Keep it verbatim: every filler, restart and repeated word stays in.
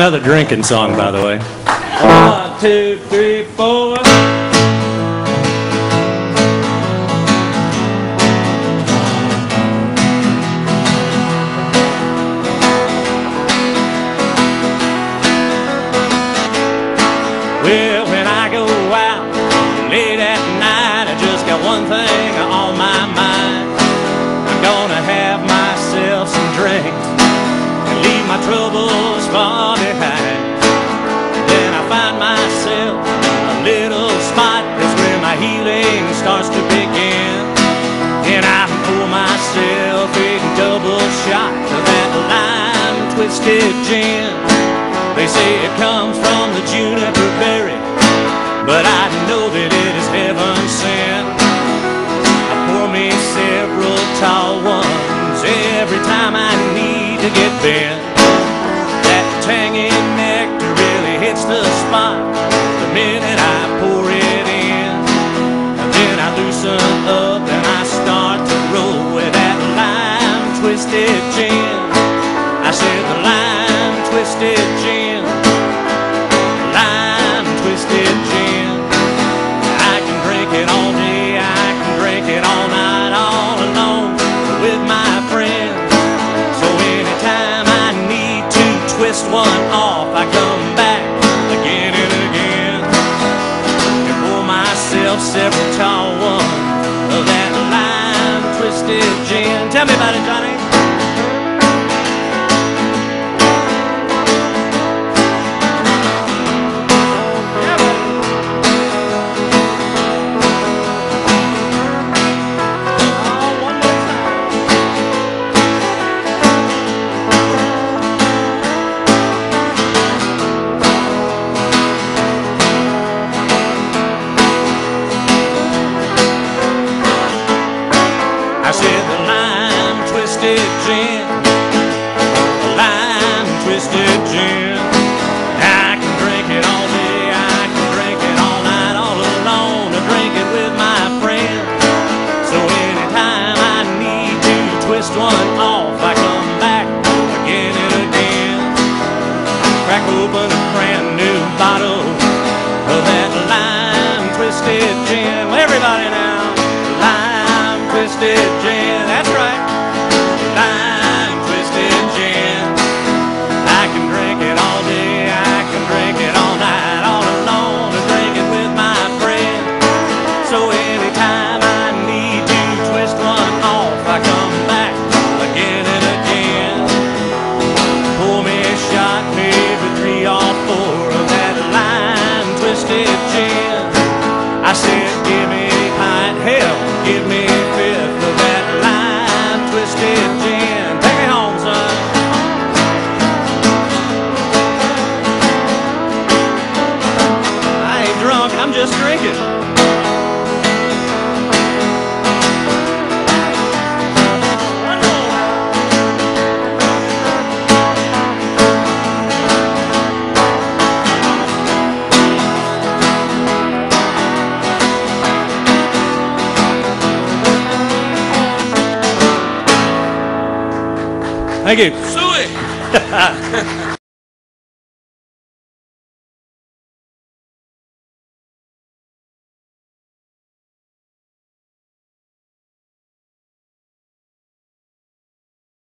Another drinking song, by the way. One, two, three, four. Well, when I go out late at night, I just got one thing on my mind. I'm gonna have myself some drinks and leave my troubles far behind. Then I find myself a little spot, that's where my healing starts to begin. And I pour myself a double shot of that lime-twisted gin. They say it comes from the juniper berry, but I know that it is heaven sent. I pour me several tall ones every time I need to get bent. That tangy nectar really hits the spot the minute I pour it in. And then I loosen up and I start to roll with that lime-twisted gin. I said the lime-twisted gin, lime-twisted gin. I can drink it all day, I can drink it all night, all alone with my friends. So anytime I need to twist one off, I come back again and again and pour myself several tall ones of that lime-twisted gin. Tell me about it, Johnny. I said the lime-twisted gin, lime-twisted gin. I can drink it all day, I can drink it all night, all alone, or drink it with my friends. So anytime I need to twist one off, I come back again and again. Crack open a brand new bottle of that lime-twisted gin. Well, everybody now. Lime-twisted gin, that's right. Lime-twisted gin. I can drink it all day, I can drink it all night, all alone, and drink it with my friends. So anytime I need to twist one off, I come back again and again. Pour me a shot, maybe three or four of that lime-twisted gin. I said, give me a pint, hell, give me a fifth of that lime-twisted gin. Take me home, son. I ain't drunk, I'm just drinking. Thank you. Suey!